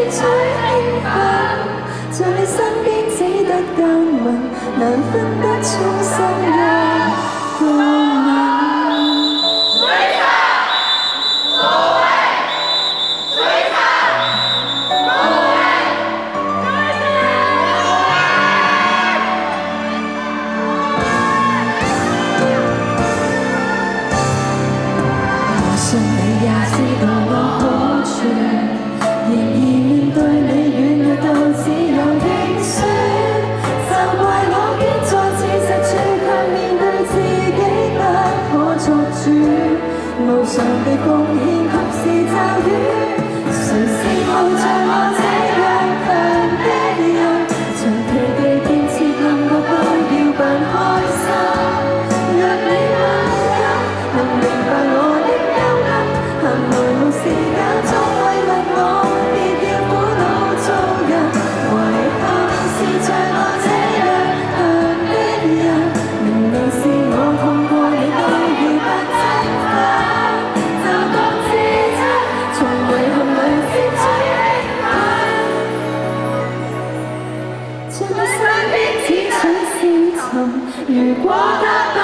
最興奮，在你身邊只得間吻，難分得衷心一個吻。 信你也知道我好處，然而面對你軟弱到只有認輸，責怪我堅在事實處，卻面對自己不可作主，無償地奉獻及是驟雨，誰是無像我這樣強的人，長期地建設暗角都要扮開心。 若你敏感，能明白我的憂鬱，行來無時間總慰問我，別要苦惱做人。遺憾是像我這樣強的人，明明是我痛過你都要不爭分，就當自責，從遺憾裏先最興奮。在你身邊只取是尋，如果得。